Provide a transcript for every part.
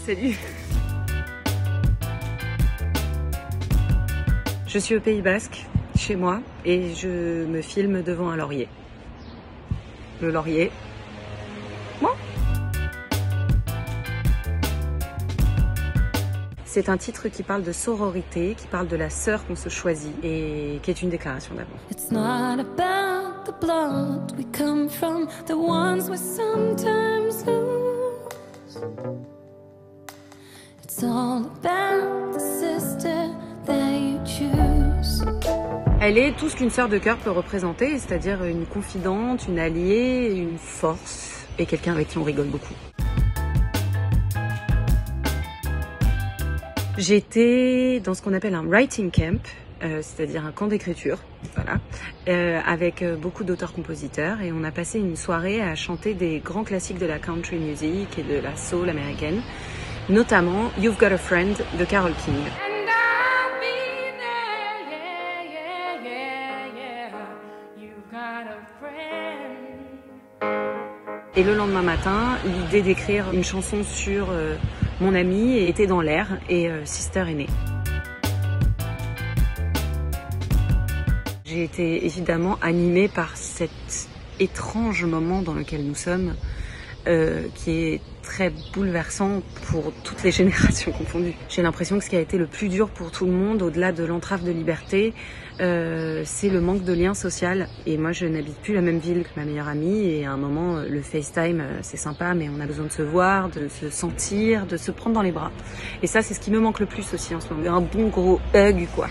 Salut. Je suis au Pays Basque, chez moi, et je me filme devant un laurier. Le laurier. Moi. C'est un titre qui parle de sororité, qui parle de la sœur qu'on se choisit et qui est une déclaration d'amour. It's not about the blood we come from, the ones we sometimes lose. It's all about the sister that you choose. Elle est tout ce qu'une sœur de cœur peut représenter, c'est-à-dire une confidente, une alliée, une force et quelqu'un avec qui on rigole beaucoup. J'étais dans ce qu'on appelle un writing camp, c'est-à-dire un camp d'écriture, voilà, avec beaucoup d'auteurs-compositeurs, et on a passé une soirée à chanter des grands classiques de la country music et de la soul américaine, notamment You've Got a Friend de Carole King. Et le lendemain matin, l'idée d'écrire une chanson sur mon ami était dans l'air et Sister est née. J'ai été évidemment animée par cet étrange moment dans lequel nous sommes, qui est très bouleversant pour toutes les générations confondues. J'ai l'impression que ce qui a été le plus dur pour tout le monde, au-delà de l'entrave de liberté, c'est le manque de lien social. Et moi, je n'habite plus la même ville que ma meilleure amie, et à un moment, le FaceTime, c'est sympa, mais on a besoin de se voir, de se sentir, de se prendre dans les bras. Et ça, c'est ce qui me manque le plus aussi en ce moment. Un bon gros hug, quoi.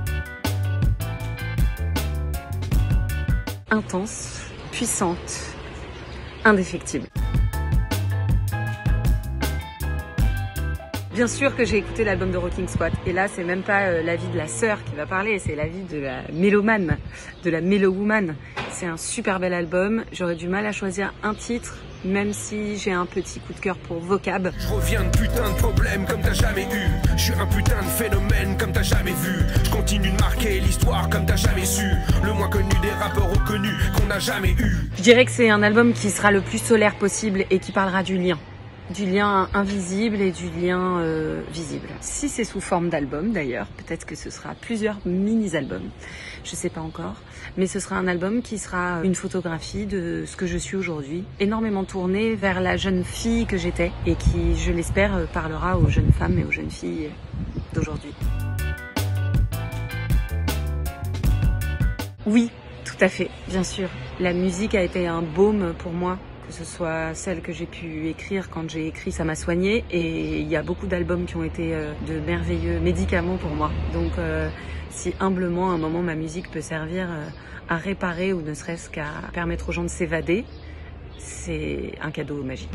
Intense, puissante, indéfectible. Bien sûr que j'ai écouté l'album de Rocking Squat, et là c'est même pas l'avis de la sœur qui va parler, c'est l'avis de la mélomane, de la mélowoman. C'est un super bel album, j'aurais du mal à choisir un titre, même si j'ai un petit coup de cœur pour Vocab. Je reviens de putain de problèmes comme t'as jamais eu. Je suis un putain de phénomène comme t'as jamais vu. Je continue de marquer l'histoire comme t'as jamais su. Le moins connu des rappeurs reconnus qu'on n'a jamais eu. Je dirais que c'est un album qui sera le plus solaire possible et qui parlera du lien. Du lien invisible et du lien visible. Si c'est sous forme d'album d'ailleurs, peut-être que ce sera plusieurs mini-albums, je sais pas encore, mais ce sera un album qui sera une photographie de ce que je suis aujourd'hui, énormément tourné vers la jeune fille que j'étais et qui, je l'espère, parlera aux jeunes femmes et aux jeunes filles d'aujourd'hui. Oui, tout à fait, bien sûr. La musique a été un baume pour moi, que ce soit celle que j'ai pu écrire quand j'ai écrit Ça m'a soigné, et il y a beaucoup d'albums qui ont été de merveilleux médicaments pour moi. Donc si humblement à un moment ma musique peut servir à réparer ou ne serait-ce qu'à permettre aux gens de s'évader, c'est un cadeau magique.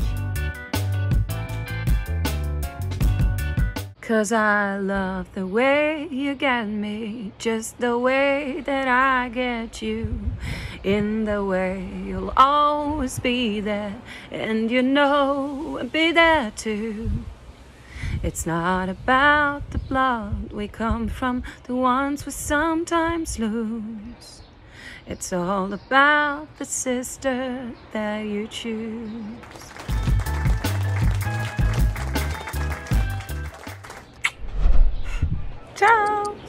'Cause I love the way you get me, just the way that I get you. In the way you'll always be there, and you know I'll be there too. It's not about the blood we come from, the ones we sometimes lose. It's all about the sister that you choose. Ciao!